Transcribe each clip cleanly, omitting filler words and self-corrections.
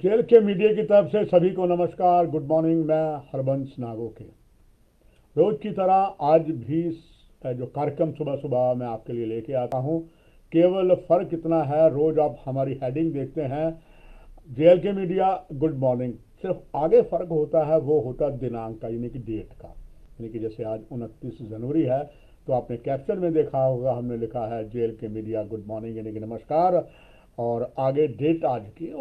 Jail के media की तरफ से सभी को नमस्कार, गुड मॉर्निंग। मैं हरबंस नागो के रोज की तरह आज भी जो कार्यक्रम सुबह सुबह मैं आपके लिए लेके आता हूँ। केवल फर्क इतना है, रोज आप हमारी हेडिंग देखते हैं जेल के मीडिया गुड मॉर्निंग, सिर्फ आगे फर्क होता है, वो होता दिनांक का, यानी कि डेट का। यानी कि जैसे आज 29 जनवरी है तो आपने कैप्शन में देखा होगा हमने लिखा है जेल के मीडिया गुड मॉर्निंग यानी कि नमस्कार, और आगे डेट आज की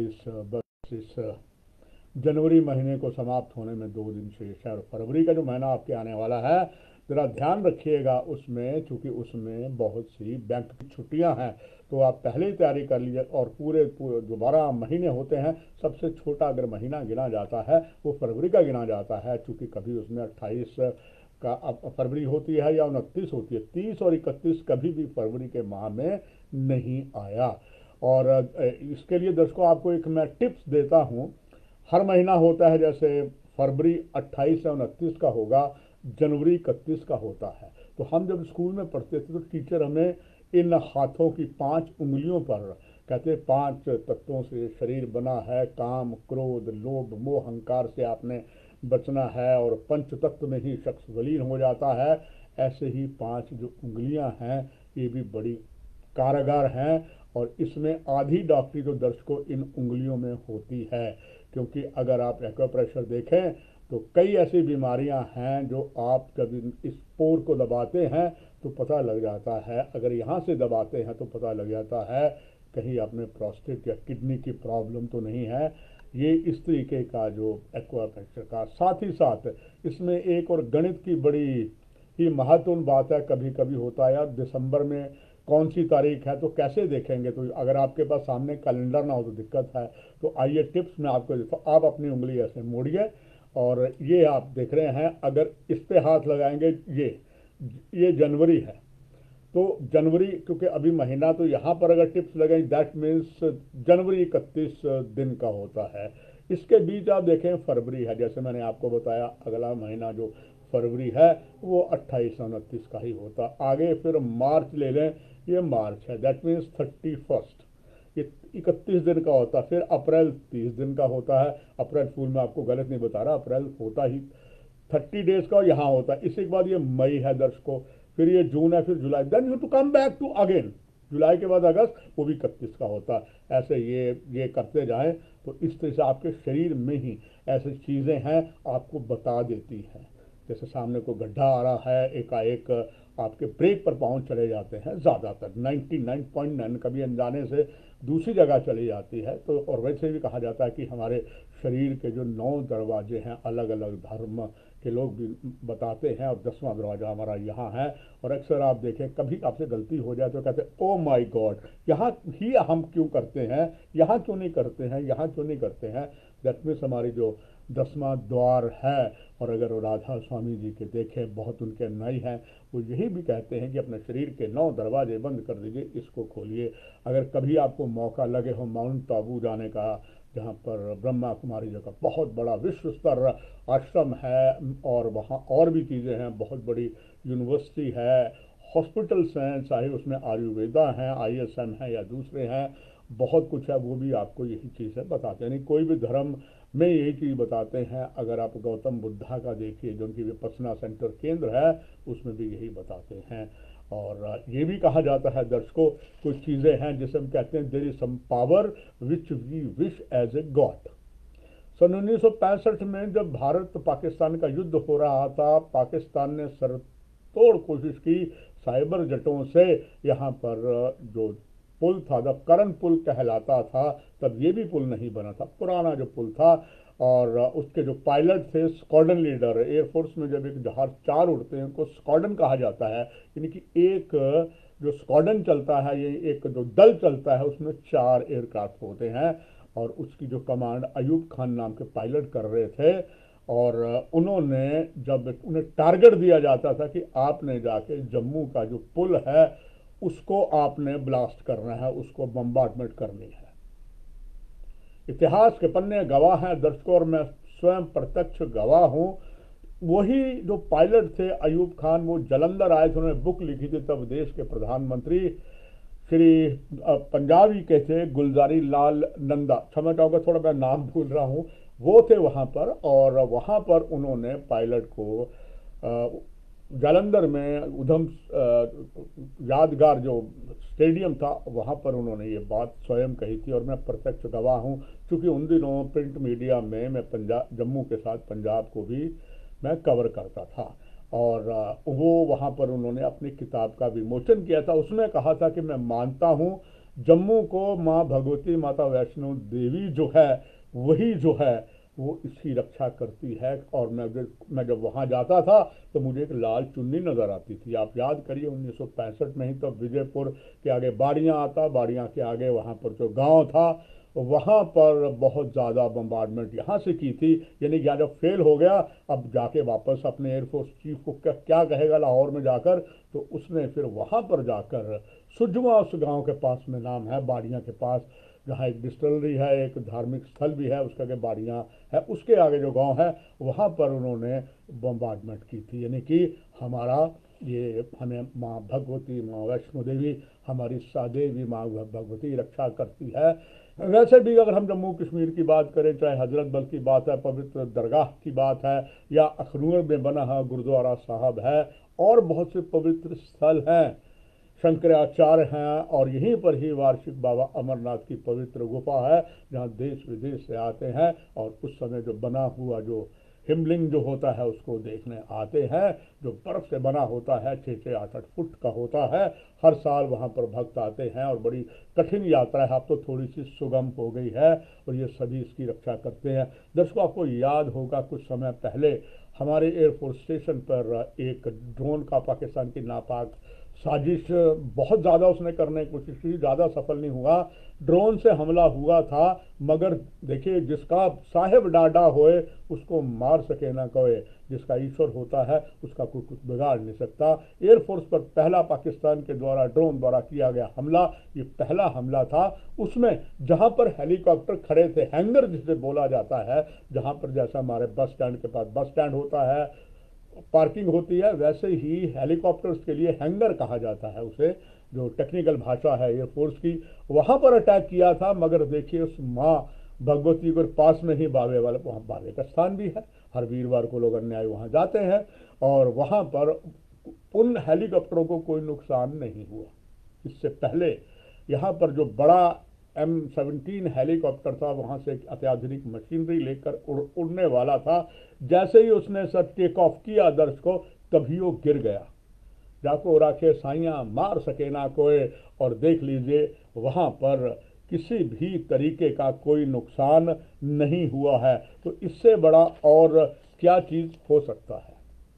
29 जनवरी महीने को समाप्त होने में 2 दिन शेष है, और फरवरी का जो महीना आपके आने वाला है ज़रा ध्यान रखिएगा उसमें, क्योंकि उसमें बहुत सी बैंक की छुट्टियां हैं। तो आप पहले ही तैयारी कर लीजिए। और पूरे पूरे जो 12 महीने होते हैं, सबसे छोटा अगर महीना गिना जाता है वो फरवरी का गिना जाता है, क्योंकि कभी उसमें 28 का फरवरी होती है या 29 होती है। 30 और 31 कभी भी फरवरी के माह में नहीं आया। और इसके लिए दर्शकों आपको एक मैं टिप्स देता हूँ। हर महीना होता है, जैसे फरवरी 28 या 29 का होगा, जनवरी 31 का होता है। तो हम जब स्कूल में पढ़ते थे तो टीचर हमें इन हाथों की 5 उंगलियों पर कहते 5 तत्वों से शरीर बना है, काम क्रोध लोभ मोह अहंकार से आपने बचना है, और पंच तत्व में ही शख्स वलीन हो जाता है। ऐसे ही 5 जो उंगलियां हैं ये भी बड़ी कारगर हैं, और इसमें आधी डॉक्टरी तो दर्शकों इन उंगलियों में होती है। क्योंकि अगर आप एक्वाप्रेशर देखें तो कई ऐसी बीमारियां हैं जो आप जब इस पोर को दबाते हैं तो पता लग जाता है, अगर यहाँ से दबाते हैं तो पता लग जाता है कहीं आपने प्रोस्टेट या किडनी की प्रॉब्लम तो नहीं है। ये इस तरीके का जो एक्वाप्रेशर का, साथ ही साथ इसमें एक और गणित की बड़ी ही महत्वपूर्ण बात है। कभी कभी होता है यार, दिसंबर में कौन सी तारीख है तो कैसे देखेंगे, तो अगर आपके पास सामने कैलेंडर ना हो तो दिक्कत है। तो आइए टिप्स मैं आपको देता हूँ। आप अपनी उंगली ऐसे मोड़िए, और ये आप देख रहे हैं, अगर इस पे हाथ लगाएंगे, ये जनवरी है। तो जनवरी, क्योंकि अभी महीना, तो यहाँ पर अगर टिप्स लगाएं दैट मीन्स जनवरी 31 दिन का होता है। इसके बीच आप देखें फरवरी है, जैसे मैंने आपको बताया अगला महीना जो फरवरी है वो 28 29 का ही होता। आगे फिर मार्च ले लें, ये मार्च है, दैट मीन्स 31, ये 31 दिन का होता है। फिर अप्रैल 30 दिन का होता है। अप्रैल फूल में आपको गलत नहीं बता रहा, अप्रैल होता ही 30 डेज का यहाँ होता है। इसी के बाद ये मई है दर्शकों, फिर ये जून है, फिर जुलाई, then you to come back to again, जुलाई के बाद अगस्त, वो भी 31 का होता है। ऐसे ये करते जाएं तो इस तरह से आपके शरीर में ही ऐसी चीज़ें हैं आपको बता देती हैं। जैसे सामने को गड्ढा आ रहा है, एकाएक आपके ब्रेक पर पाँव चले जाते हैं, ज़्यादातर 99.9 कभी अनजाने से दूसरी जगह चली जाती है। तो और वैसे भी कहा जाता है कि हमारे शरीर के जो 9 दरवाजे हैं, अलग अलग धर्म के लोग भी बताते हैं, और 10वां दरवाज़ा हमारा यहाँ है। और अक्सर आप देखें कभी आपसे गलती हो जाए तो कहते हैं ओ माई गॉड, यहाँ ही हम क्यों करते हैं, यहाँ क्यों नहीं करते हैं, यहाँ क्यों नहीं करते हैं। दैट मीन्स हमारी जो 10वां द्वार है, और अगर राधा स्वामी जी के देखें, बहुत उनके अनुयायी हैं, वो यही भी कहते हैं कि अपने शरीर के 9 दरवाजे बंद कर दीजिए, इसको खोलिए। अगर कभी आपको मौका लगे हो माउंट आबू जाने का, जहाँ पर ब्रह्मा कुमारी जी का बहुत बड़ा विश्व स्तर आश्रम है, और वहाँ और भी चीज़ें हैं, बहुत बड़ी यूनिवर्सिटी है, हॉस्पिटल्स हैं, चाहे उसमें आयुर्वेदा हैं, आईएसएम है या दूसरे हैं, बहुत कुछ है, वो भी आपको यही चीज़ें बताते हैं। नहीं, कोई भी धर्म में यही चीज़ बताते हैं। अगर आप गौतम बुद्धा का देखिए, जो उनकी विपස්සना सेंटर केंद्र है, उसमें भी यही बताते हैं। और ये भी कहा जाता है दर्शकों, कुछ चीज़ें हैं जिसे हम कहते हैं there is some power which we wish as a god. सन 1965 में जब भारत पाकिस्तान का युद्ध हो रहा था, पाकिस्तान ने सरतोड़ कोशिश की साइबर जटों से, यहाँ पर जो पुल था, जब करण पुल कहलाता था, तब ये भी पुल नहीं बना था, पुराना जो पुल था। और उसके जो पायलट थे, स्क्वाड्रन लीडर, एयरफोर्स में जब एक जहाज 4 उड़ते हैं उनको स्क्वाड्रन कहा जाता है, यानी कि एक जो स्क्वाड्रन चलता है, ये एक जो दल चलता है, उसमें 4 एयरक्राफ्ट होते हैं। और उसकी जो कमांड अयूब खान नाम के पायलट कर रहे थे। और उन्होंने, जब उन्हें टारगेट दिया जाता था कि आपने जाके जम्मू का जो पुल है उसको आपने ब्लास्ट करना है, उसको बम्बार्डमेंट करनी है। इतिहास के पन्ने गवाह हैं दर्शकों, और मैं स्वयं प्रत्यक्ष गवाह हूँ। वही जो पायलट थे अयूब खान, वो जलंधर आए थे, उन्होंने बुक लिखी थी, तब देश के प्रधानमंत्री श्री पंजाबी के थे गुलजारी लाल नंदा, क्षमा चाहूँगा थोड़ा मैं नाम भूल रहा हूँ, वो थे वहाँ पर। और वहाँ पर उन्होंने पायलट को जालंधर में उधम यादगार जो स्टेडियम था वहाँ पर उन्होंने ये बात स्वयं कही थी, और मैं प्रत्यक्ष गवाह हूँ, क्योंकि उन दिनों प्रिंट मीडिया में मैं पंजाब जम्मू के साथ पंजाब को भी मैं कवर करता था। और वो वहाँ पर उन्होंने अपनी किताब का विमोचन किया था। उसमें कहा था कि मैं मानता हूँ जम्मू को माँ भगवती माता वैष्णो देवी जो है वही जो है वो इसकी रक्षा करती है। और मैं जब वहाँ जाता था तो मुझे एक लाल चुन्नी नज़र आती थी। आप याद करिए 1965 में ही तब विजयपुर के आगे बाड़ियाँ आता, बाड़ियाँ के आगे वहाँ पर जो गांव था वहाँ पर बहुत ज़्यादा बम्बार्डमेंट यहाँ से की थी। यानी कि जब फेल हो गया, अब जाके वापस अपने एयरफोर्स चीफ को क्या कहेगा लाहौर में जाकर, तो उसने फिर वहाँ पर जाकर सुजवा उस गांव के पास में नाम है बाड़ियाँ के पास, जहाँ एक डिस्टिलरी है, एक धार्मिक स्थल भी है, उसके आगे बाड़ियाँ है, उसके आगे जो गांव है वहाँ पर उन्होंने बम्बार्डमेंट की थी। यानी कि हमारा ये हमें माँ भगवती माँ वैष्णो देवी हमारी सादेवी माँ भगवती रक्षा करती है। वैसे भी अगर हम जम्मू कश्मीर की बात करें, चाहे हजरत बल की बात है, पवित्र दरगाह की बात है, या अखनूर में बना है गुरुद्वारा साहब है, और बहुत से पवित्र स्थल हैं, शंकराचार्य हैं, और यहीं पर ही वार्षिक बाबा अमरनाथ की पवित्र गुफा है जहाँ देश विदेश से आते हैं और उस समय जो बना हुआ जो हिमलिंग जो होता है उसको देखने आते हैं, जो बर्फ से बना होता है, 6-6 8-8 फुट का होता है। हर साल वहाँ पर भक्त आते हैं और बड़ी कठिन यात्रा है, अब तो थोड़ी सी सुगम हो गई है, और ये सभी इसकी रक्षा करते हैं। दर्शकों, आपको याद होगा कुछ समय पहले हमारे एयरफोर्स स्टेशन पर एक ड्रोन का पाकिस्तान की नापाक साजिश बहुत ज़्यादा उसने करने की कोशिश की, ज़्यादा सफल नहीं हुआ। ड्रोन से हमला हुआ था, मगर देखिए जिसका साहेब डाटा होए उसको मार सके ना कोई, जिसका ईश्वर होता है उसका कोई कुछ बिगाड़ नहीं सकता। एयरफोर्स पर पहला पाकिस्तान के द्वारा ड्रोन द्वारा किया गया हमला ये पहला हमला था। उसमें जहां पर हेलीकॉप्टर खड़े थे, हैंगर जिसे बोला जाता है, जहां पर जैसा हमारे बस स्टैंड के पास बस स्टैंड होता है, पार्किंग होती है, वैसे ही हेलीकॉप्टर्स के लिए हैंगर कहा जाता है उसे, जो टेक्निकल भाषा है एयरफोर्स की। वहां पर अटैक किया था, मगर देखिए उस माँ भगवती के पास में ही बावे वाला वहाँ बावे का स्थान भी है, हर वीरवार को लोग अन्याय वहाँ जाते हैं, और वहाँ पर उन हेलीकॉप्टरों को कोई नुकसान नहीं हुआ। इससे पहले यहाँ पर जो बड़ा M17 हेलीकॉप्टर था, वहाँ से एक अत्याधुनिक मशीनरी लेकर उड़ने वाला था। जैसे ही उसने सर टेक ऑफ किया दर्श को, तभी वो गिर गया। जाको राखे साइयाँ मार सके ना कोई, और देख लीजिए वहाँ पर किसी भी तरीके का कोई नुकसान नहीं हुआ है। तो इससे बड़ा और क्या चीज़ हो सकता है।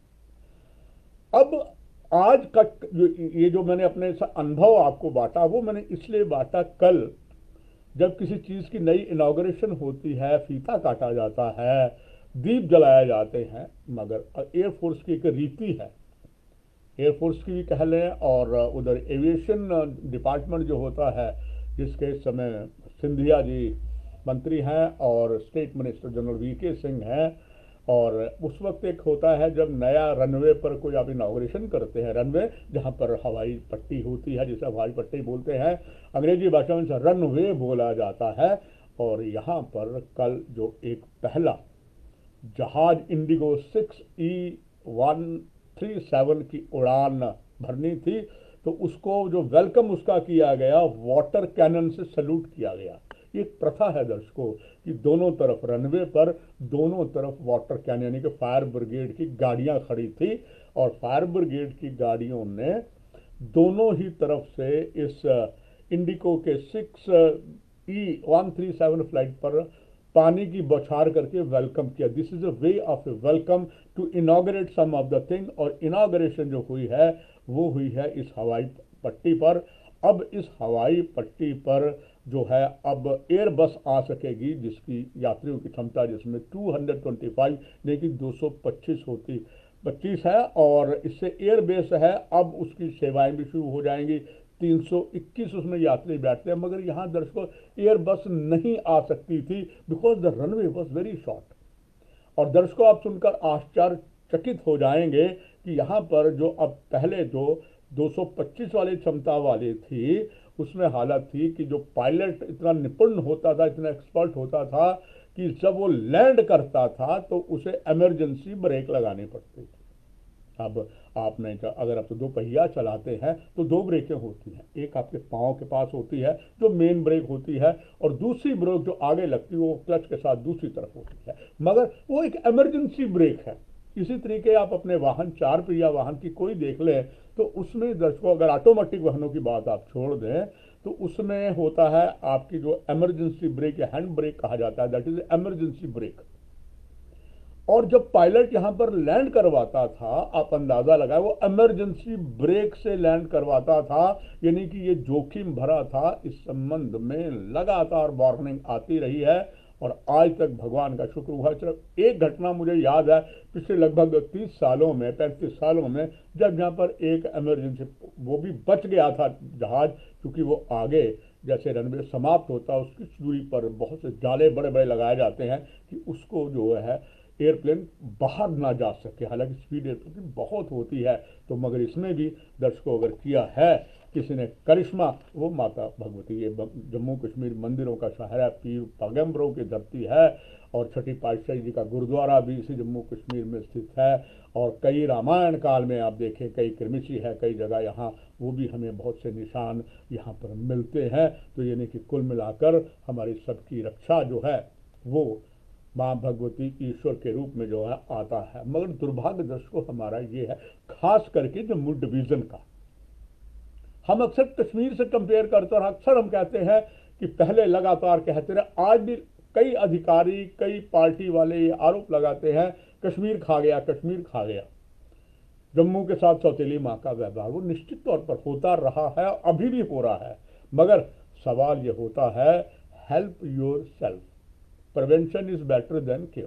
अब आज का ये जो मैंने अपने अनुभव आपको बांटा, वो मैंने इसलिए बांटा, कल जब किसी चीज़ की नई इनॉग्रेशन होती है, फीता काटा जाता है, दीप जलाए जाते हैं, मगर एयरफोर्स की एक रीति है, एयरफोर्स की भी कह लें, और उधर एविएशन डिपार्टमेंट जो होता है, जिसके इस समय सिंधिया जी मंत्री हैं और state minister general VK Singh हैं, और उस वक्त एक होता है जब नया रनवे पर कोई आप इनाग्रेशन करते हैं, रनवे जहाँ पर हवाई पट्टी होती है, जिसे हवाई पट्टी बोलते हैं, अंग्रेजी भाषा में रनवे बोला जाता है। और यहाँ पर कल जो एक पहला जहाज इंडिगो 6E137 की उड़ान भरनी थी, तो उसको जो वेलकम उसका किया गया, वाटर कैनन से सल्यूट किया गया। एक प्रथा है दर्शकों कि दोनों तरफ रनवे पर दोनों तरफ वाटर कैनन यानी कि फायर ब्रिगेड की गाड़ियां खड़ी थी, और फायर ब्रिगेड की गाड़ियों ने दोनों ही तरफ से इस इंडिको के 6E137 फ्लाइट पर पानी की बौछार करके वेलकम किया। This is a way of welcome to inaugurate some of the thing. और इनॉग्रेशन जो हुई है वो हुई है इस हवाई पट्टी पर। अब इस हवाई पट्टी पर जो है अब एयर बस आ सकेगी, जिसकी यात्रियों की क्षमता जिसमें 225 नहीं कि 225 होती 25 है, और इससे एयर बेस है। अब उसकी सेवाएं भी शुरू हो जाएंगी। 321 उसमें यात्री बैठते हैं, मगर यहाँ दर्शकों एयर बस नहीं आ सकती थी, because the runway was very short. और दर्शकों आप सुनकर आश्चर्यचकित हो जाएंगे कि यहाँ पर जो अब पहले जो 225 वाली क्षमता वाली थी, उसमें हालत थी कि जो पायलट इतना निपुण होता था, इतना एक्सपर्ट होता था कि जब वो लैंड करता था तो उसे इमरजेंसी ब्रेक लगानी पड़ती थी। अब आपने अगर आप तो दो पहिया चलाते हैं तो दो ब्रेकें होती हैं, एक आपके पाँव के पास होती है जो मेन ब्रेक होती है, और दूसरी ब्रेक जो आगे लगती है वो क्लच के साथ दूसरी तरफ होती है, मगर वो एक इमरजेंसी ब्रेक है। इसी तरीके आप अपने वाहन, चार पहिया वाहन की कोई देख लें तो उसमें दर्शकों, अगर ऑटोमेटिक वाहनों की बात आप छोड़ दें तो उसमें होता है आपकी जो इमरजेंसी ब्रेक या हैंड ब्रेक कहा जाता है, दैट इज इमरजेंसी ब्रेक। और जब पायलट यहां पर लैंड करवाता था, आप अंदाजा लगाए, वो इमरजेंसी ब्रेक से लैंड करवाता था, यानी कि ये जोखिम भरा था। इस संबंध में लगातार वार्निंग आती रही है और आज तक भगवान का शुक्र हुआ। सिर्फ एक घटना मुझे याद है पिछले लगभग 30 सालों में, 35 सालों में, जब यहाँ पर एक इमरजेंसी, वो भी बच गया था जहाज, क्योंकि वो आगे जैसे रनवे समाप्त होता है उसकी दूरी पर बहुत से जाले बड़े बड़े लगाए जाते हैं कि उसको जो है एयरप्लेन बाहर ना जा सके। हालांकि स्पीड एयरप्लेन बहुत होती है, तो मगर इसमें भी दर्शकों अगर किया है किसी ने करिश्मा, वो माता भगवती। ये जम्मू कश्मीर मंदिरों का शहर है, पीर पैगंबरों की धरती है, और छठी पातशाही जी का गुरुद्वारा भी इसी जम्मू कश्मीर में स्थित है। और कई रामायण काल में आप देखें कई कृमिची है, कई जगह यहाँ वो भी हमें बहुत से निशान यहाँ पर मिलते हैं। तो यानी कि कुल मिलाकर हमारी सबकी रक्षा जो है वो माँ भगवती ईश्वर के रूप में जो है आता है। मगर दुर्भाग्य दर्शकों हमारा ये है, खास करके जम्मू डिवीजन का, हम अक्सर कश्मीर से कंपेयर करते हैं और अक्सर हम कहते हैं कि पहले लगातार कहते रहे, आज भी कई अधिकारी, कई पार्टी वाले ये आरोप लगाते हैं कश्मीर खा गया, कश्मीर खा गया। जम्मू के साथ सौतेली माँ का व्यवहार वो निश्चित तौर पर होता रहा है, अभी भी हो रहा है, मगर सवाल ये होता है, help yourself, prevention is better than cure.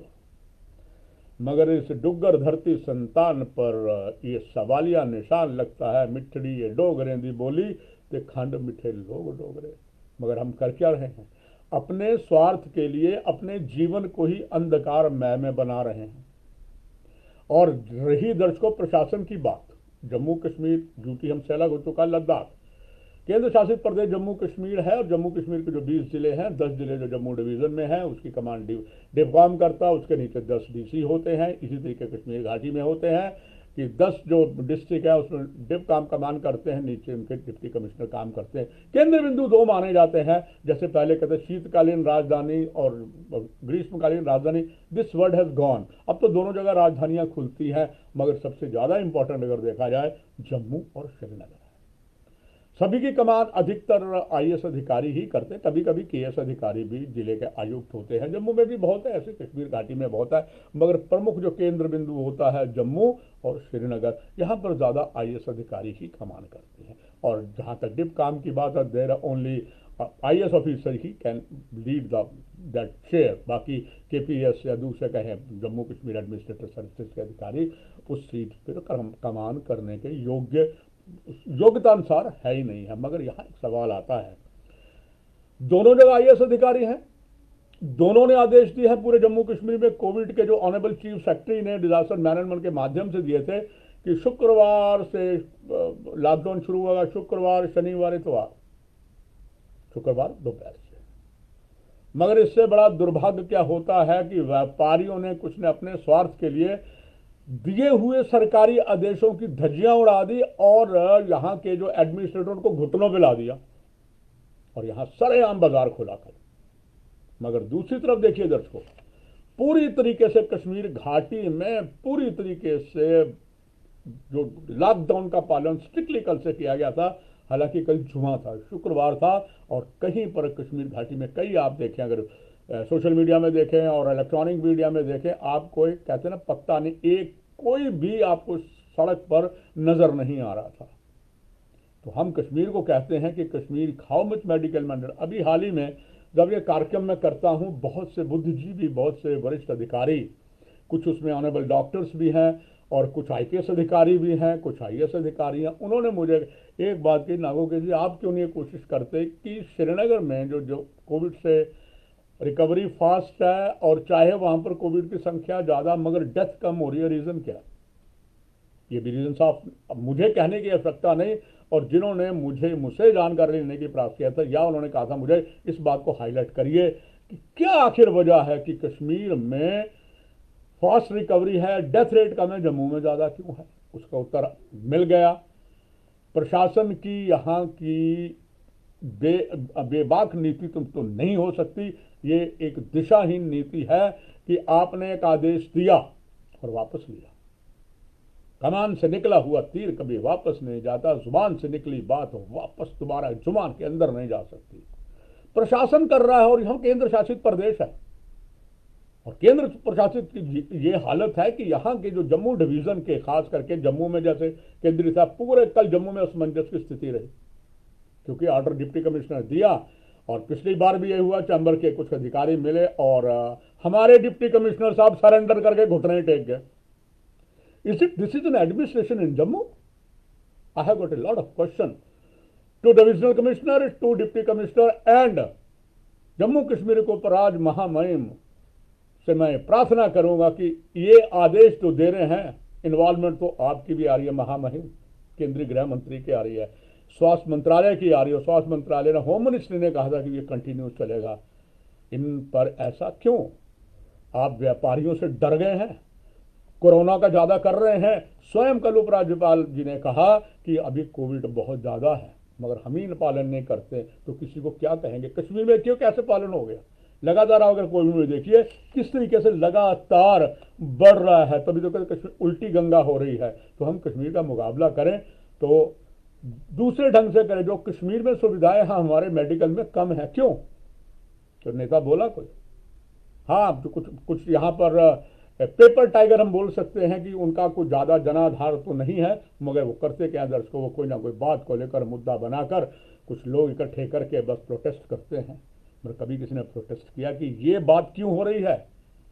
मगर इस डुग्गर धरती संतान पर ये सवालिया निशान लगता है, मिठड़ी ये डोगरे दी बोली ते खंड मिठे लोग डोगरे। मगर हम कर क्या रहे हैं, अपने स्वार्थ के लिए अपने जीवन को ही अंधकार मय में बना रहे हैं। और रही दर्शकों प्रशासन की बात, जम्मू कश्मीर ड्यूटी हमसे अलग हो चुका, लद्दाख केंद्र शासित प्रदेश जम्मू कश्मीर है, और जम्मू कश्मीर के जो 20 जिले हैं, 10 जिले जो जम्मू डिवीजन में हैं उसकी कमांड डिफकॉम करता है, उसके नीचे 10 डीसी होते हैं। इसी तरीके कश्मीर घाटी में होते हैं कि 10 जो डिस्ट्रिक्ट है उसमें डिफकॉम कमान करते हैं, नीचे उनके डिप्टी कमिश्नर काम करते हैं। केंद्र बिंदु दो माने जाते हैं, जैसे पहले कहते शीतकालीन राजधानी और ग्रीष्मकालीन राजधानी, दिस वर्ड हैज गॉन। अब तो दोनों जगह राजधानियां खुलती हैं, मगर सबसे ज्यादा इंपॉर्टेंट अगर देखा जाए जम्मू और श्रीनगर। सभी की कमान अधिकतर आईएएस अधिकारी ही करते, कभी कभी केएस अधिकारी भी जिले के आयुक्त होते हैं। जम्मू में भी बहुत है ऐसे, कश्मीर घाटी में बहुत है, मगर प्रमुख जो केंद्र बिंदु होता है जम्मू और श्रीनगर, यहाँ पर ज़्यादा आईएएस अधिकारी ही कमान करते हैं। और जहाँ तक डिप काम की बात है, देयर ओनली आईएएस ऑफिसर ही कैन लीड दैट चेयर। बाकी केपीएस या दूसरे कहें जम्मू कश्मीर एडमिनिस्ट्रेटिव सर्विसेज के अधिकारी उस सीट पर कमान करने के योग्यता अनुसार है ही नहीं है। मगर यहाँ एक सवाल आता है, दोनों जगह आईएएस अधिकारी हैं, दोनों ने आदेश दिए हैं पूरे जम्मू कश्मीर में, कोविड के जो ऑनरेबल चीफ सेक्रेटरी ने डिजास्टर मैनेजमेंट के माध्यम से दिए थे कि शुक्रवार से लॉकडाउन शुरू होगा, शुक्रवार, शनिवार, इतवार, शुक्रवार दोपहर से। मगर इससे बड़ा दुर्भाग्य क्या होता है कि व्यापारियों ने, कुछ ने अपने स्वार्थ के लिए दिए हुए सरकारी आदेशों की धज्जियां उड़ा दी और यहां के जो एडमिनिस्ट्रेटर को घुटनों पे ला दिया और यहां सरेआम बाजार खुला कर। मगर दूसरी तरफ देखिए दर्शकों, पूरी तरीके से कश्मीर घाटी में पूरी तरीके से जो लॉकडाउन का पालन स्ट्रिक्टली कल से किया गया था। हालांकि कल जुमा था, शुक्रवार था, और कहीं पर कश्मीर घाटी में कई आप देखें, अगर सोशल मीडिया में देखें और इलेक्ट्रॉनिक मीडिया में देखें, आपको कहते हैं ना पत्ता नहीं, एक कोई भी आपको सड़क पर नजर नहीं आ रहा था। तो हम कश्मीर को कहते हैं कि कश्मीर खाओ मत मेडिकल मंडल। अभी हाल ही में जब ये कार्यक्रम मैं करता हूं, बहुत से बुद्धिजीवी, बहुत से वरिष्ठ अधिकारी, कुछ उसमें ऑनरेबल डॉक्टर्स भी हैं और कुछ आईपीएस अधिकारी भी हैं, कुछ आईएएस अधिकारी हैं, उन्होंने मुझे एक बात की, नागोके जी आप क्यों नहीं कोशिश करते कि श्रीनगर में जो कोविड से रिकवरी फास्ट है, और चाहे वहां पर कोविड की संख्या ज्यादा मगर डेथ कम हो रही है, रीजन क्या? ये भी रीजन साफ मुझे कहने की आवश्यकता नहीं, और जिन्होंने मुझसे जानकारी लेने की प्रयास किया था या उन्होंने कहा था मुझे इस बात को हाईलाइट करिए कि क्या आखिर वजह है कि कश्मीर में फास्ट रिकवरी है, डेथ रेट कम है, जम्मू में ज़्यादा क्यों है। उसका उत्तर मिल गया। प्रशासन की यहाँ की बेबाक नीति तो नहीं हो सकती। ये एक दिशाहीन नीति है कि आपने एक आदेश दिया और वापस लिया। कमान से निकला हुआ तीर कभी वापस नहीं जाता, जुबान से निकली बात वापस दोबारा जुबान के अंदर नहीं जा सकती। प्रशासन कर रहा है और हम केंद्र शासित प्रदेश है और केंद्र प्रशासित की ये हालत है कि यहाँ के जो जम्मू डिवीजन के, खास करके जम्मू में जैसे केंद्रीय साहब पूरे कल जम्मू में असमंजस की स्थिति रही, क्योंकि ऑर्डर डिप्टी कमिश्नर दिया और पिछली बार भी ये हुआ, चैम्बर के कुछ अधिकारी मिले और हमारे डिप्टी कमिश्नर साहब सरेंडर करके घुटने टेक गए। This is an administration in Jammu? I have got a lot of questions to divisional commissioner, to deputy commissioner and Jammu Kashmir को पर आज महामहिम से मैं प्रार्थना करूंगा कि ये आदेश तो दे रहे हैं, इन्वॉल्वमेंट तो आपकी भी आ रही है महामहिम, केंद्रीय गृह मंत्री की आ रही है, स्वास्थ्य मंत्रालय की आ रही है, स्वास्थ्य मंत्रालय ने, होम मिनिस्ट्री ने कहा था कि ये कंटिन्यू चलेगा। इन पर ऐसा क्यों? आप व्यापारियों से डर गए हैं, कोरोना का ज्यादा कर रहे हैं। स्वयं कल उपराज्यपाल जी ने कहा कि अभी कोविड बहुत ज्यादा है, मगर हम ही पालन नहीं करते तो किसी को क्या कहेंगे। कश्मीर में क्यों कैसे पालन हो गया? लगातार अगर कोविड में देखिए किस तरीके से लगातार बढ़ रहा है, तभी तो कश्मीर उल्टी गंगा हो रही है। तो हम कश्मीर का मुकाबला करें तो दूसरे ढंग से करें। जो कश्मीर में सुविधाएं हमारे मेडिकल में कम है, क्यों? तो नेता बोला कोई? हाँ, तो कुछ यहाँ पर पेपर टाइगर हम बोल सकते हैं कि उनका कोई ज़्यादा जनाधार तो नहीं है, मगर वो करते क्या दर्शकों, वो कोई ना कोई बात को लेकर मुद्दा बनाकर कुछ लोग इकट्ठे करके बस प्रोटेस्ट करते हैं। मगर कभी किसी ने प्रोटेस्ट किया कि ये बात क्यों हो रही है?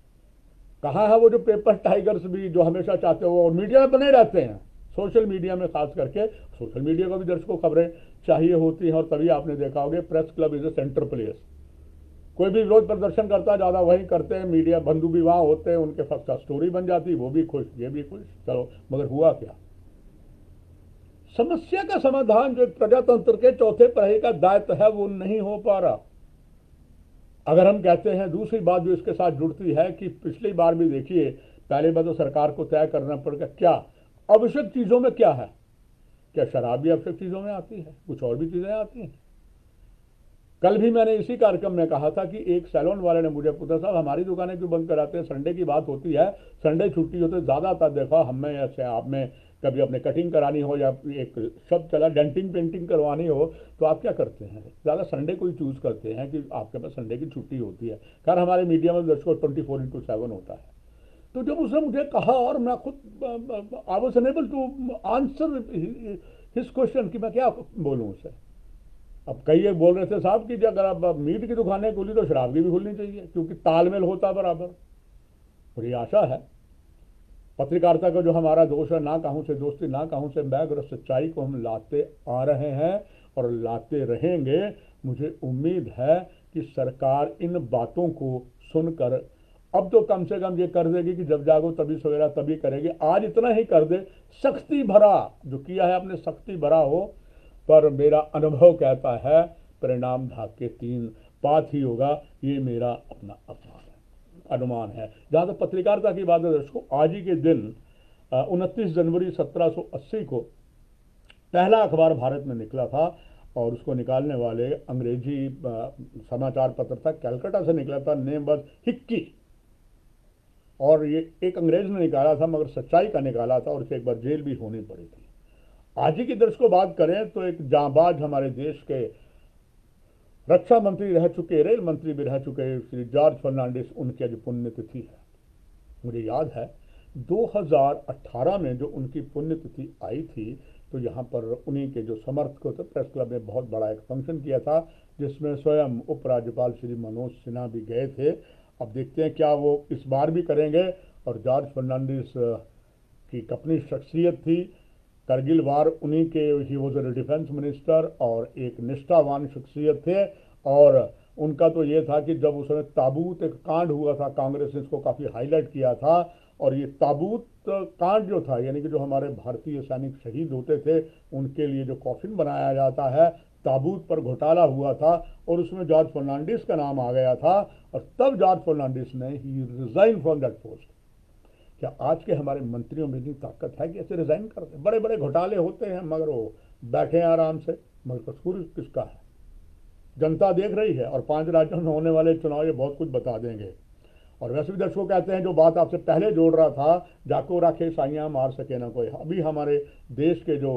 कहाँ है वो जो पेपर टाइगर्स भी जो हमेशा चाहते हो और मीडिया में बने रहते हैं, सोशल मीडिया में खास करके। सोशल मीडिया को भी दर्शकों खबरें चाहिए होती हैं और तभी आपने देखा होगा press club is a centre place. कोई भी विरोध प्रदर्शन करता ज़्यादा वही करते हैं, मीडिया बंधु भी वहाँ होते हैं, उनके फर्स्ट का स्टोरी बन जाती, वो भी खुश ये भी खुश। चलो, मगर हुआ क्या? समस्या का समाधान जो एक प्रजातंत्र के चौथे प्रहरी का दायित्व है वो नहीं हो पा रहा। अगर हम कहते हैं, दूसरी बात जो इसके साथ जुड़ती है कि पिछली बार भी देखिए, पहले बार तो सरकार को तय करना पड़ेगा क्या आवश्यक चीजों में क्या है। क्या शराब भी आवश्यक चीजों में आती है? कुछ और भी चीजें आती हैं। कल भी मैंने इसी कार्यक्रम में कहा था कि एक सैलून वाले ने मुझे पूछा, साहब हमारी दुकानें क्यों बंद कराते हैं? संडे की बात होती है, संडे छुट्टी होती है। ज़्यादातर देखा हमें ऐसे आप में कभी अपने कटिंग करानी हो या एक शब्द चला डेंटिंग पेंटिंग करवानी हो तो आप क्या करते हैं? ज़्यादा संडे को ही चूज़ करते हैं कि आपके पास संडे की छुट्टी होती है। खैर हमारे मीडिया में दर्शकों 24/7 होता है। तो जब उसने मुझे कहा और मैं खुद I was unable to answer his question कि मैं क्या बोलूँ उसे। अब कई ये बोल रहे थे साहब कि अगर आप मीट की दुकानें खुली तो शराब की भी खुलनी चाहिए, क्योंकि तालमेल होता बराबर। और ये आशा है पत्रकारिता का जो हमारा दोष है, ना कहूँ से दोस्ती ना कहूँ से बैग और सच्चाई को हम लाते आ रहे हैं और लाते रहेंगे। मुझे उम्मीद है कि सरकार इन बातों को सुनकर अब तो कम से कम ये कर देगी कि जब जागो तभी सवेरा तभी करेगी। आज इतना ही कर दे, सख्ती भरा जो किया है आपने सख्ती भरा हो, पर मेरा अनुभव कहता है परिणाम भाग के 3 पात ही होगा। ये मेरा अपना अनुमान है। जहाँ तक पत्रकारिता की बात है दर्शकों, आज ही के दिन 29 जनवरी 1780 को पहला अखबार भारत में निकला था और उसको निकालने वाले अंग्रेजी समाचार पत्र था, कलकत्ता से निकला था, नेम बस हिक्की। और ये एक अंग्रेज ने निकाला था मगर सच्चाई का निकाला था और इसे एक बार जेल भी होनी पड़ी थी। आज ही की दर्शकों बात करें तो एक जांबाज हमारे देश के रक्षा मंत्री रह चुके, रेल मंत्री भी रह चुके श्री जॉर्ज फर्नांडिस, उनकी आज पुण्यतिथि है। मुझे याद है 2018 में जो उनकी पुण्यतिथि आई थी तो यहाँ पर उन्हीं के जो समर्थकों थे प्रेस क्लब ने बहुत बड़ा एक फंक्शन किया था जिसमें स्वयं उपराज्यपाल श्री मनोज सिन्हा भी गए थे। अब देखते हैं क्या वो इस बार भी करेंगे। और जॉर्ज फर्नांडिस की अपनी शख्सियत थी, करगिल वार उन्हीं के, he was a defence minister और एक निष्ठावान शख्सियत थे। और उनका तो ये था कि जब उसमें ताबूत एक कांड हुआ था, कांग्रेस ने इसको काफ़ी हाईलाइट किया था और ये ताबूत कांड जो था, यानी कि जो हमारे भारतीय सैनिक शहीद होते थे उनके लिए जो कॉफिन बनाया जाता है, ताबूत पर घोटाला हुआ था और उसमें जॉर्ज फर्नांडिस का नाम आ गया था, और तब जॉर्ज फर्नांडिस ने he resign from that post. क्या आज के हमारे मंत्रियों में इतनी ताकत है कि ऐसे रिजाइन कर दें? बड़े बड़े घोटाले होते हैं मगर वो बैठे हैं आराम से, मगर कसूर किसका है? जनता देख रही है, और 5 राज्यों में होने वाले चुनाव ये बहुत कुछ बता देंगे। और वैसे भी दर्शकों कहते हैं, जो बात आपसे पहले जोड़ रहा था, जाको राखे साइयां मार सके ना कोई, अभी हमारे देश के जो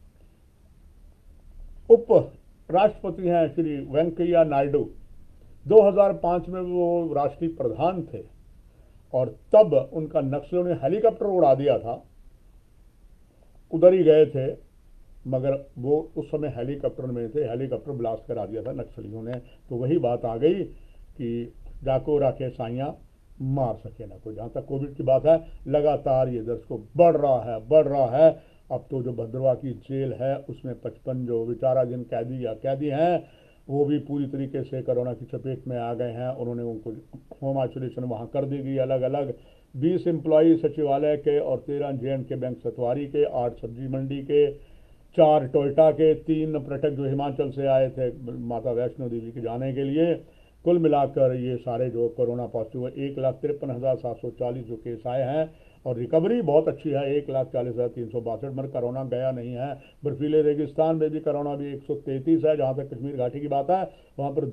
उप राष्ट्रपति हैं श्री वेंकैया नायडू, 2005 में वो राष्ट्रीय प्रधान थे और तब उनका नक्सलियों ने हेलीकॉप्टर उड़ा दिया था, उधर ही गए थे, मगर वो उस समय हेलीकॉप्टर में थे, हेलीकॉप्टर ब्लास्ट करा दिया था नक्सलियों ने। तो वही बात आ गई कि जाको राखे साइयां मार सके ना कोई। जहाँ तक कोविड की बात है, लगातार ये दर्शकों बढ़ रहा है। अब तो जो भद्रवाह की जेल है उसमें 55 जो विचाराधीन कैदी या कैदी हैं वो भी पूरी तरीके से कोरोना की चपेट में आ गए हैं। उन्होंने उनको होम आइसोलेशन वहाँ कर दी गई अलग अलग। 20 एम्प्लॉई सचिवालय के और 13 JNK बैंक सतवारी के, 8 सब्जी मंडी के, 4 टोयोटा के, 3 पर्यटक जो हिमाचल से आए थे माता वैष्णो देवी के जाने के लिए। कुल मिलाकर ये सारे जो कोरोना पॉजिटिव 1,53,740 जो केस आए हैं, और रिकवरी बहुत अच्छी है, 1,40,362, मगर कोरोना गया नहीं है। बर्फीले रेगिस्तान में भी कोरोना भी 133 है। जहाँ तक कश्मीर घाटी की बात है, वहाँ पर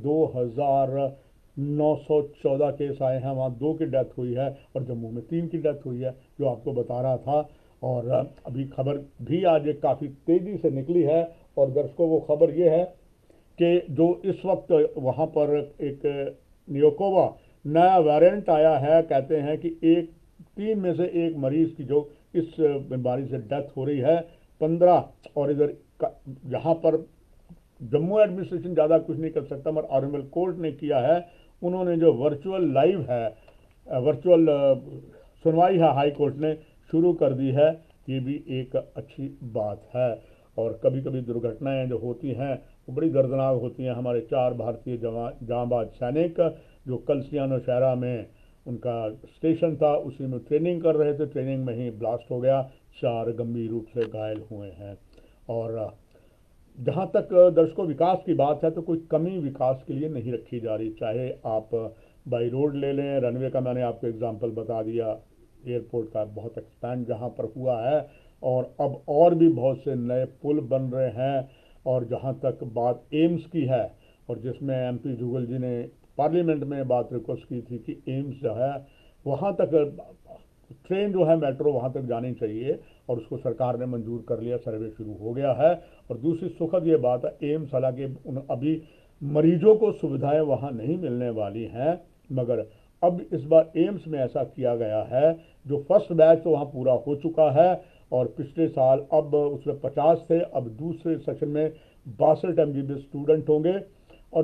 2,914 केस आए हैं, वहाँ 2 की डेथ हुई है, और जम्मू में 3 की डेथ हुई है, जो आपको बता रहा था। और अभी खबर भी आज एक काफ़ी तेज़ी से निकली है, और दर्शकों वो खबर ये है कि जो इस वक्त वहाँ पर एक नियोकोवा नया वेरिएंट आया है, कहते हैं कि 3 में से 1 मरीज की जो इस बीमारी से डेथ हो रही है, 15। और इधर यहाँ पर जम्मू एडमिनिस्ट्रेशन ज़्यादा कुछ नहीं कर सकता, मगर ऑनरेबल कोर्ट ने किया है, उन्होंने जो वर्चुअल लाइव है, वर्चुअल सुनवाई है, हाई कोर्ट ने शुरू कर दी है। ये भी एक अच्छी बात है। और कभी कभी दुर्घटनाएं जो होती हैं वो बड़ी दर्दनाक होती हैं। हमारे 4 भारतीय जांबाज सैनिक जो कल सियानो शहरा में उनका स्टेशन था, उसी में ट्रेनिंग कर रहे थे, ट्रेनिंग में ही ब्लास्ट हो गया, 4 गंभीर रूप से घायल हुए हैं। और जहाँ तक दर्शकों विकास की बात है, तो कोई कमी विकास के लिए नहीं रखी जा रही। चाहे आप बाई रोड ले लें, रनवे का मैंने आपको एग्जांपल बता दिया, एयरपोर्ट का बहुत एक्सपैंड जहाँ पर हुआ है, और अब और भी बहुत से नए पुल बन रहे हैं। और जहाँ तक बात एम्स की है, और जिसमें MP जुगल जी ने पार्लियामेंट में बात रिक्वेस्ट की थी कि एम्स जो है वहाँ तक ट्रेन जो है मेट्रो वहाँ तक जानी चाहिए, और उसको सरकार ने मंजूर कर लिया, सर्वे शुरू हो गया है। और दूसरी सुखद ये बात है, एम्स हालांकि अभी मरीजों को सुविधाएं वहाँ नहीं मिलने वाली हैं, मगर अब इस बार एम्स में ऐसा किया गया है, जो फर्स्ट बैच तो वहाँ पूरा हो चुका है, और पिछले साल अब उसमें 50 थे, अब दूसरे सेशन में 62 MBBS स्टूडेंट होंगे, और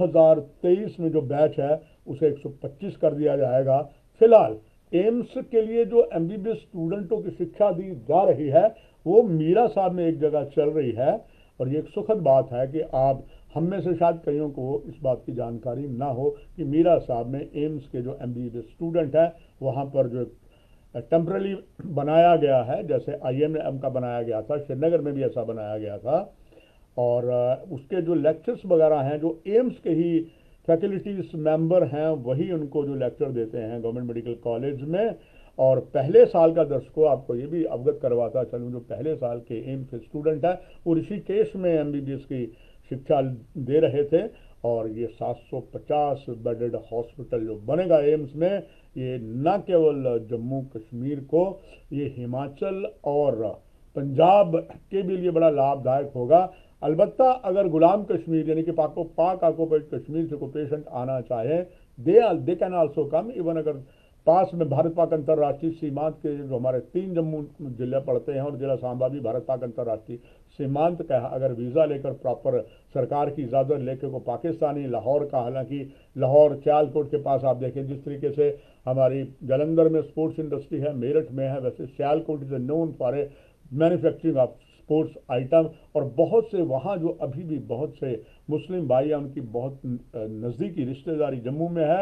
2023 में जो बैच है उसे 125 कर दिया जाएगा। फिलहाल एम्स के लिए जो MBBS स्टूडेंटों की शिक्षा दी जा रही है वो मीरा साहब में एक जगह चल रही है। और ये एक सुखद बात है कि आप हम में से शायद कईयों को इस बात की जानकारी ना हो कि मीरा साहब में एम्स के जो MBBS स्टूडेंट हैं वहाँ पर जो टेम्पररी बनाया गया है, जैसे IIM का बनाया गया था, श्रीनगर में भी ऐसा बनाया गया था। और उसके जो लेक्चर्स वगैरह हैं, जो एम्स के ही फैकल्टीज मेंबर हैं वही उनको जो लेक्चर देते हैं गवर्नमेंट मेडिकल कॉलेज में। और पहले साल का दर्शकों आपको ये भी अवगत करवाता चलूँ, जो पहले साल के एम्स के स्टूडेंट हैं वो ऋषिकेश में MBBS की शिक्षा दे रहे थे। और ये 750 बेडेड हॉस्पिटल जो बनेगा एम्स में, ये न केवल जम्मू कश्मीर को, ये हिमाचल और पंजाब के भी लिए बड़ा लाभदायक होगा। अलबत्ता अगर गुलाम कश्मीर यानी कि पाक ऑक्युपाइड कश्मीर से कोई पेशेंट आना चाहे, they can also come. Even अगर पास में भारत पाक अंतर्राष्ट्रीय सीमांत के जो हमारे 3 जम्मू जिले पड़ते हैं, और जिला सांबा भी भारत पाक अंतर्राष्ट्रीय सीमांत का है, अगर वीज़ा लेकर प्रॉपर सरकार की इजाज़त लेकर को पाकिस्तानी लाहौर का, हालांकि लाहौर सियालकोट के पास आप देखें जिस तरीके से हमारी जालंधर में स्पोर्ट्स इंडस्ट्री है, मेरठ में है, वैसे Sialkot is known for a manufacturing of sports item. और बहुत से वहाँ जो अभी भी बहुत से मुस्लिम भाई हैं उनकी बहुत नज़दीकी रिश्तेदारी जम्मू में है,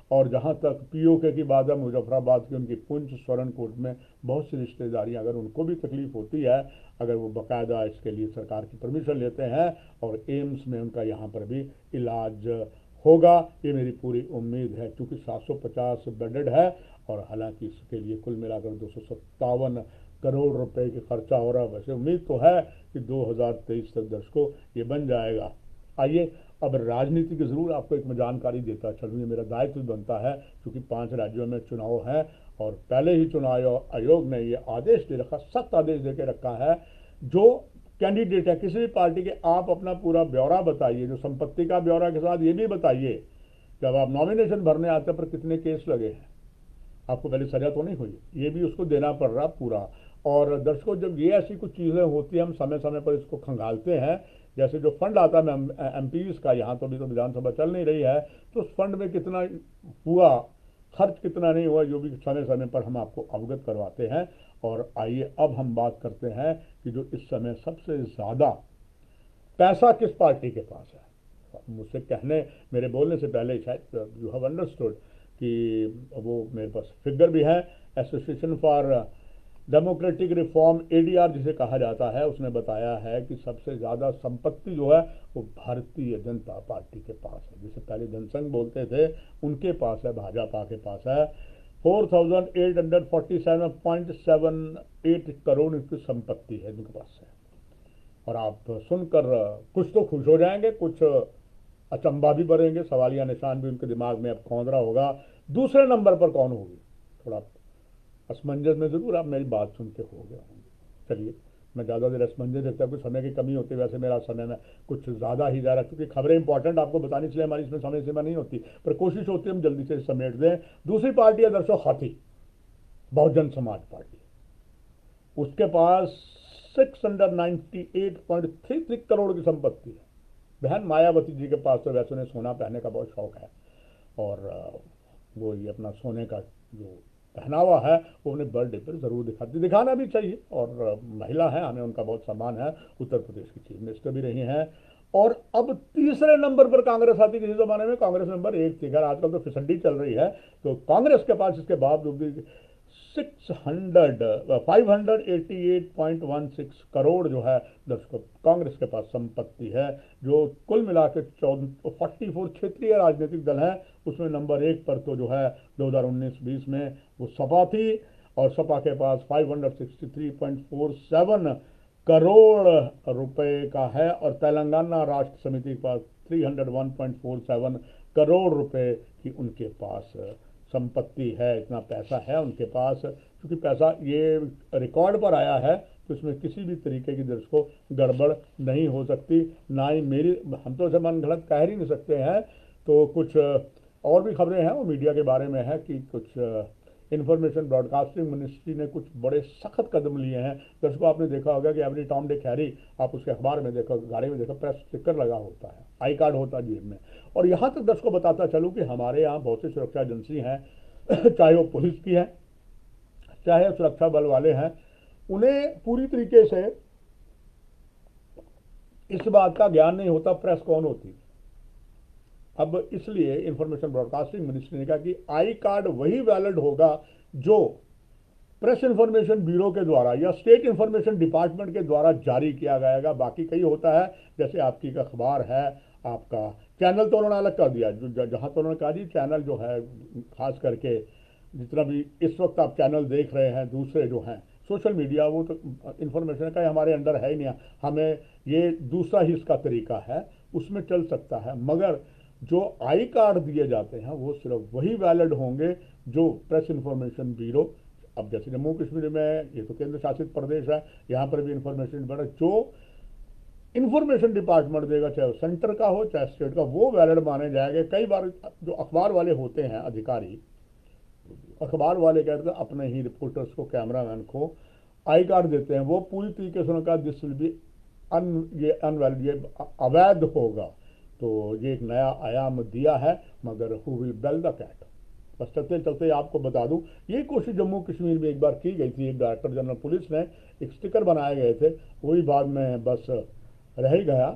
और जहाँ तक पीओके की बात है, मुजफ्फराबाद की उनकी पुंछ स्वर्ण कोट में बहुत सी रिश्तेदारियाँ, अगर उनको भी तकलीफ होती है, अगर वो बाकायदा इसके लिए सरकार की परमिशन लेते हैं और एम्स में उनका यहाँ पर भी इलाज होगा, ये मेरी पूरी उम्मीद है। क्योंकि 750 बेडेड है और हालांकि इसके लिए कुल मिलाकर 257 करोड़ रुपए की खर्चा हो रहा है। वैसे उम्मीद तो है कि 2023 तक दर्शकों ये बन जाएगा। आइए अब राजनीति की ज़रूर आपको एक मैं जानकारी देता चलूँ, ये मेरा दायित्व बनता है, क्योंकि 5 राज्यों में चुनाव है और पहले ही चुनाव आयोग ने ये आदेश दे रखा, सख्त आदेश दे के रखा है, जो कैंडिडेट है किसी भी पार्टी के, आप अपना पूरा ब्यौरा बताइए, जो संपत्ति का ब्यौरा के साथ ये भी बताइए जब आप नॉमिनेशन भरने आते पर कितने केस लगे हैं, आपको पहले सजा तो नहीं हुई, ये भी उसको देना पड़ रहा पूरा। और दर्शकों जब ये ऐसी कुछ चीज़ें होती हैं, हम समय समय पर इसको खंगालते हैं, जैसे जो फंड आता है एमपीज का, यहाँ तो अभी तो विधानसभा चल नहीं रही है, तो उस फंड में कितना हुआ, खर्च कितना नहीं हुआ, जो भी समय समय पर हम आपको अवगत करवाते हैं। और आइए अब हम बात करते हैं कि जो इस समय सबसे ज़्यादा पैसा किस पार्टी के पास है। मुझसे कहने, मेरे बोलने से पहले शायद यू हैव अंडरस्टूड कि वो मेरे पास फिगर भी है। Association for democratic reform, ADR जिसे कहा जाता है, उसने बताया है कि सबसे ज़्यादा संपत्ति जो है वो भारतीय जनता पार्टी के पास है। जिसे पहले जनसंघ बोलते थे, उनके पास है, भाजपा के पास है। 4,847.78 करोड़ की संपत्ति है इनके पास है। और आप सुनकर कुछ तो खुश हो जाएंगे, कुछ अचंभा भी बढ़ेंगे, सवालिया निशान भी उनके दिमाग में अब कौंध रहा होगा, दूसरे नंबर पर कौन होगी। थोड़ा असमंजस में जरूर आप मेरी बात सुन के हो गए होंगे। चलिए, मैं ज़्यादा देर असमंजस देखता हूँ, कुछ समय की कमी होती है, वैसे मेरा समय में कुछ ज़्यादा ही जा रहा है, क्योंकि खबरें इंपॉर्टेंट आपको बतानी, इसलिए हमारी इसमें समय सीमा नहीं होती, पर कोशिश होती है हम जल्दी से समेट दें। दूसरी पार्टी है दर्शकों हाथी, बहुजन समाज पार्टी। उसके पास 698.33 करोड़ की संपत्ति है। बहन मायावती जी के पास तो वैसे उन्हें सोना पहनने का बहुत शौक है, और वो ये अपना सोने का जो पहनावा है वो अपने बर्थडे पर जरूर दिखाना भी चाहिए। और महिला है, हमें उनका बहुत सम्मान है, उत्तर प्रदेश की चीफ मिनिस्टर भी रही हैं। और अब तीसरे नंबर पर कांग्रेस आती। किसी जमाने में कांग्रेस नंबर 1 थी, आजकल तो फिसड्डी चल रही है, तो कांग्रेस के पास इसके बावजूद 588.16 करोड़ जो है दर्शकों कांग्रेस के पास संपत्ति है। जो कुल मिलाकर 44 क्षेत्रीय राजनीतिक दल हैं, उसमें नंबर 1 पर तो जो है 2019-20 में वो सपा थी, और सपा के पास 563.47 करोड़ रुपए का है, और तेलंगाना राष्ट्र समिति के पास 301.47 करोड़ रुपए की उनके पास संपत्ति है। इतना पैसा है उनके पास, क्योंकि पैसा ये रिकॉर्ड पर आया है, तो इसमें किसी भी तरीके की दर्शकों गड़बड़ नहीं हो सकती, ना ही मेरी, हम तो इसे मन गलत कह ही नहीं सकते हैं। तो कुछ और भी खबरें हैं वो मीडिया के बारे में है कि कुछ इंफॉर्मेशन ब्रॉडकास्टिंग मिनिस्ट्री ने कुछ बड़े सख्त कदम लिए हैं। दर्शकों आपने देखा होगा कि एवरी टॉम डिक हैरी, आप उसके अखबार में देखो, गाड़ी में देखो, प्रेस स्टिकर लगा होता है, आई कार्ड होता है जेब में। और यहाँ तक दर्शकों बताता चलूँ कि हमारे यहाँ बहुत सी सुरक्षा एजेंसी हैं, चाहे वो पुलिस की है, चाहे सुरक्षा बल वाले हैं, उन्हें पूरी तरीके से इस बात का ज्ञान नहीं होता प्रेस कौन होती। अब इसलिए इंफॉर्मेशन ब्रॉडकास्टिंग मिनिस्ट्री ने कहा कि आई कार्ड वही वैलिड होगा जो प्रेस इंफॉर्मेशन ब्यूरो के द्वारा या स्टेट इंफॉर्मेशन डिपार्टमेंट के द्वारा जारी किया जाएगा। बाकी कई होता है, जैसे आपकी अखबार है, आपका चैनल तो उन्होंने अलग कर दिया, जहाँ तो उन्होंने कहा जी चैनल जो है, खास करके जितना भी इस वक्त आप चैनल देख रहे हैं, दूसरे जो हैं सोशल मीडिया, वो तो इंफॉर्मेशन का हमारे अंडर है ही नहीं, हमें ये दूसरा ही इसका तरीका है, उसमें चल सकता है। मगर जो आई कार्ड दिए जाते हैं वो सिर्फ वही वैलिड होंगे जो प्रेस इंफॉर्मेशन ब्यूरो, अब जैसे जम्मू कश्मीर में, ये तो केंद्र शासित प्रदेश है, यहाँ पर भी इंफॉर्मेशन ब्यूरो जो इंफॉर्मेशन डिपार्टमेंट देगा, चाहे सेंटर का हो चाहे स्टेट का, वो वैलिड माने जाएंगे। कई बार जो अखबार वाले होते हैं अधिकारी, अखबार वाले कहते हैं अपने ही रिपोर्टर्स को, कैमरामैन को आई कार्ड देते हैं, वो पूरी तरीके से उनका दिस विल बी ये अनवैलिड, ये अवैध होगा। तो ये एक नया आयाम दिया है, मगर who will bell the cat. बस चलते चलते आपको बता दूं, ये कोशिश जम्मू कश्मीर में एक बार की गई थी, एक डायरेक्टर जनरल पुलिस ने एक स्टिकर बनाए गए थे, वही बाद में बस रह ही गया,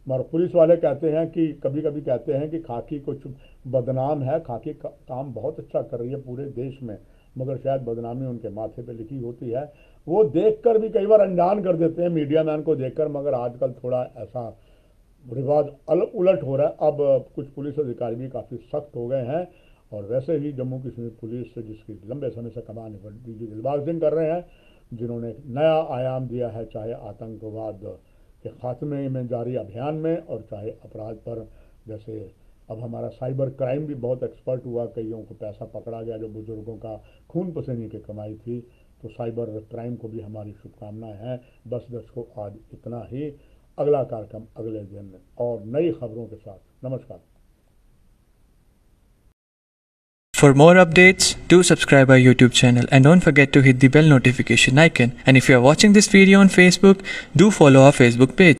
मगर पुलिस वाले कहते हैं कि कभी कभी कहते हैं कि खाकी कुछ बदनाम है, खाकी काम बहुत अच्छा कर रही है पूरे देश में, मगर शायद बदनामी उनके माथे पे लिखी होती है। वो देखकर भी कई बार अनजान कर देते हैं मीडिया मैन को देखकर, मगर आजकल थोड़ा ऐसा रिवाज उलट हो रहा है। अब कुछ पुलिस अधिकारी भी काफ़ी सख्त हो गए हैं, और वैसे ही जम्मू कश्मीर पुलिस जिसकी लंबे समय से कमान दिलबाग सिंह कर रहे हैं, जिन्होंने नया आयाम दिया है, चाहे आतंकवाद के खात्मे में जारी अभियान में और चाहे अपराध पर। जैसे अब हमारा साइबर क्राइम भी बहुत एक्सपर्ट हुआ, कईयों को पैसा पकड़ा गया जो बुजुर्गों का खून पसीने की कमाई थी। तो साइबर क्राइम को भी हमारी शुभकामनाएं हैं। बस दर्शकों, आज इतना ही। अगला कार्यक्रम अगले दिन और नई खबरों के साथ। नमस्कार। For more updates, do subscribe our YouTube channel and don't forget to hit the bell notification icon. And if you are watching this video on Facebook, do follow our Facebook page.